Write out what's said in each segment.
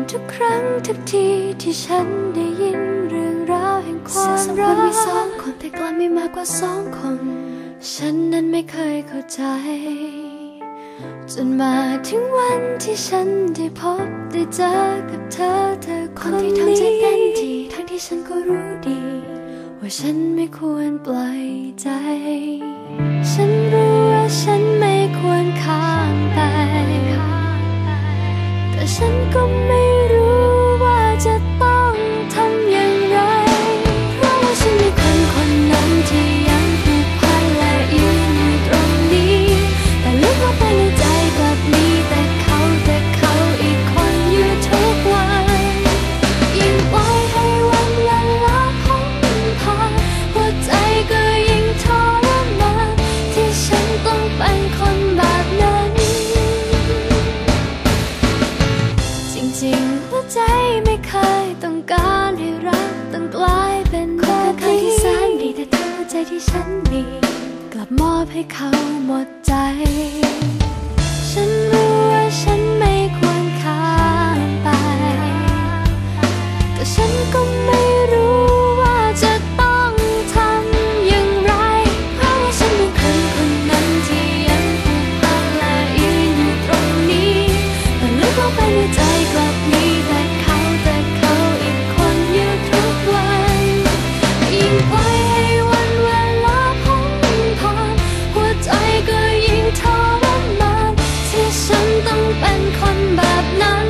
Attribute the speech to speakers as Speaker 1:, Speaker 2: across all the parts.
Speaker 1: ทุกครั้งทุกทีที่ฉันได้ยินเรื่องราวแห่งความรักมีสองคนแต่กลับมีมากกว่าสองคนฉันนั้นไม่เคยเข้าใจจนมาถึงวันที่ฉันได้พบได้เจอกับเธอคนที่ทำใจเต้นทีทั้งที่ฉันก็รู้ดีว่าฉันไม่ควรปล่อยใจฉันรู้ว่าฉันไม่ควรข้ามไปแต่ฉันก็ไม่รู้ว่าจะต้องทำอย่างไรเพราะว่าฉันมีคนคนนั้นที่ยังผูกพันและยืนอยู่ตรงนี้แต่ลึกลงไปในใจกลับมีแต่เขาอีกคนอยู่ทุกวันยิ่งปล่อยให้วันเวลาผ่านหัวใจก็ยิ่งทรมานที่ฉันต้องเป็นคนแบบนั้นจริงๆหัวใจไม่เคยต้องการให้รักต้องกลายเป็นแบบนี้ที่แสนดีแต่เธอใจที่ฉันมีกลับมอบให้เขาหมดใจฉันรู้ว่าฉันไม่ควรข้ามไปแต่ฉันก็ไม่รู้ว่าจะต้องทำอย่างไรเพราะว่าฉันเป็นคนคนนั้นที่ยังผูกพันและยืนอยู่ตรงนี้แต่ลึกลงไปในใจกลับมีแต่เขาอีกคนอยู่ทุกวันยิ่งปล่อยให้วันเวลาผ่านหัวใจก็ยิ่งทรมานที่ฉันต้องเป็นคนแบบนั้น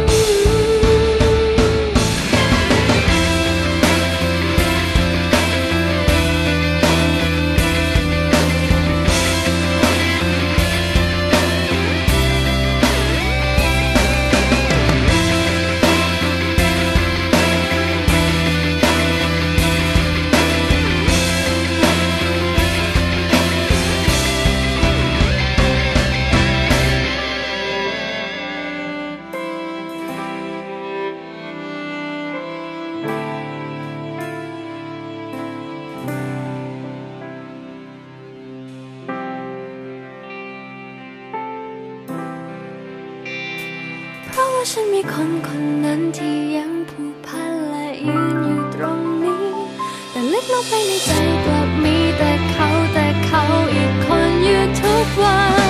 Speaker 1: เพราะว่าฉันมีคนคนนั้นที่ยังผูกพันและยืนอยู่ตรงนี้แต่ลึกลงไปในใจกลับมีแต่เขาอีกคนอยู่ทุกวัน